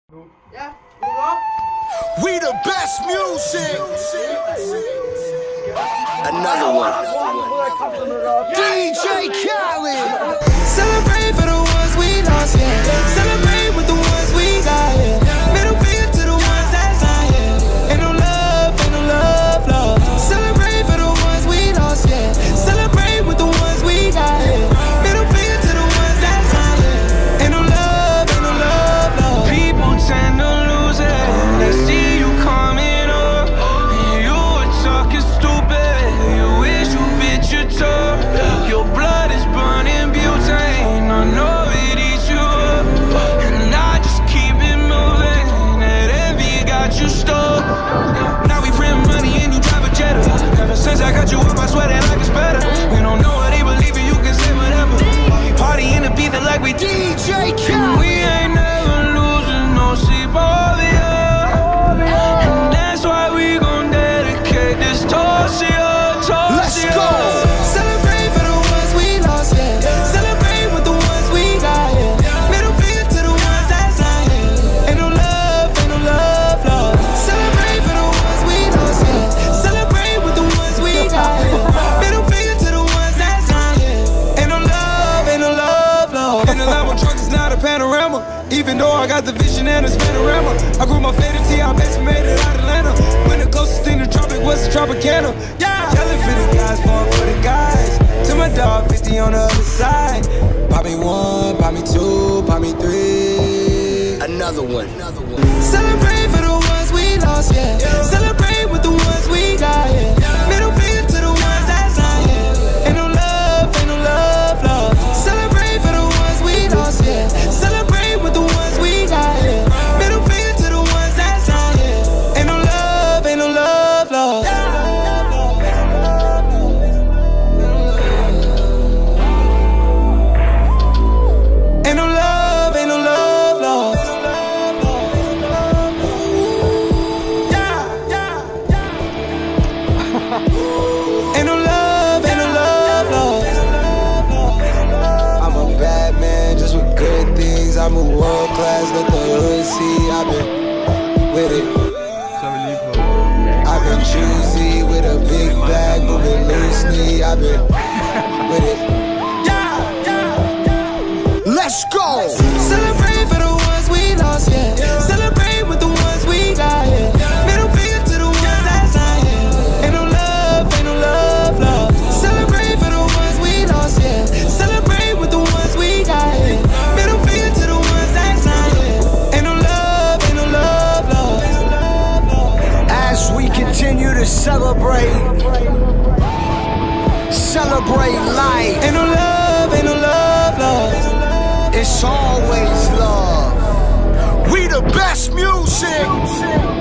Yeah. We the best music. Another one. DJ Khaled. Celebrate for the ones we lost, yeah. Celebrate with the ones we got, yeah. Middle finger to the ones that's not, yeah. Ain't no love, love. Celebrate for the ones we lost, yeah. Celebrate with the ones we got, yeah. Middle finger to the ones that's not, yeah. Ain't no love. People tend to lose it. They see you coming up, and you were talking stupid. You wish you bit your toe. Your blood is burning butane. I know it eats you up, and I just keep it moving. That envy got you stuck. Now we print money and you drive a Jetta. Ever since I got you up, I swear that life is better. We don't know what they believe in, you can say whatever. Party in the beat like we DJ Khaled. We ain't never losing no sleep over here, and that's why we gon' dedicate this toast to you. Let's go. Celebrate for the ones we lost, yeah. Celebrate with the ones we got, yeah. Middle finger to the ones that's not, yeah. Ain't no love. Celebrate for the ones we lost, yeah. Celebrate with the ones we got, yeah. Middle finger to the ones that's not, yeah. Ain't no love. And the Lambo truck is not a panorama. Even though I got the vision and it's panorama. I grew my faded T, I basically made it out of Atlanta. When the closest thing to tropic was the Tropicana. Yeah, yelling for the guys, falling for the guys. To my dog, 50 on the other side. Pop me one, pop me two, pop me three. Another one. Celebrate for the ones we lost, yeah. Celebrate with the ones we got, yeah. Middle finger to the ones that's not, yeah. Ain't no love. Celebrate for the ones we lost, yeah. Celebrate with the ones we got, yeah. Middle finger to the ones that's not, yeah. Ain't no love. Ain't no love. Ain't no love. I'm a bad man just with good things. I'm a world class, let the hood see. I've been with it. I've been choosy with a big bag, moving loosely. I've been with it. Let's go. Celebrate for the ones we lost, yeah. Celebrate with the ones we got, yeah. Middle finger to the ones that's not, yeah. Ain't no love. Celebrate for the ones we lost, yeah. Celebrate with the ones we got, yeah. Middle finger to the ones that's not, yeah. Ain't no love. As we continue to celebrate life. Ain't no love. It's always love. We the best music.